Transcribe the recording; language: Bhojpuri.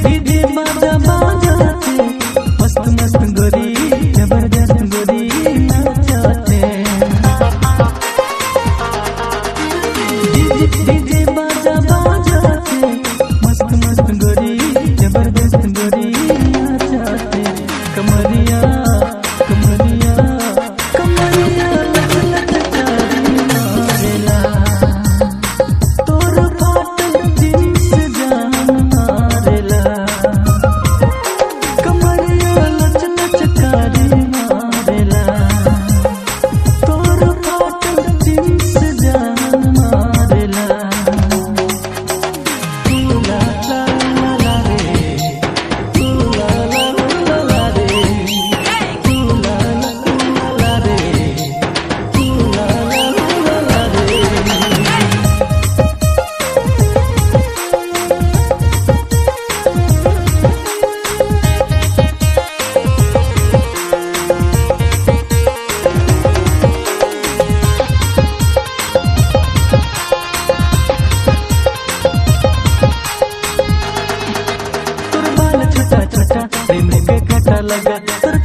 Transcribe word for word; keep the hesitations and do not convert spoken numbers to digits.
डीजे बाजा बाजाते मस्त मस्त गोरी जबरदस्त गोरी नाचाते डीजे डीजे बाजा बाजाते मस्त मस्त गोरी जबरदस्त गोरी नाचाते कमरिया कमरिया कमरिया लच लच कारी मारेला तोर फाटल जींस जान मारेला कमरिया लच लच कारी मारेला तोर फाटल जींस जान मारेला ला ला ला ला रे ला ला ला ला रे ला ला ला रे ला ला ला रे तोर बाल छोटा छोटा प्रेम के काटा लगा तोर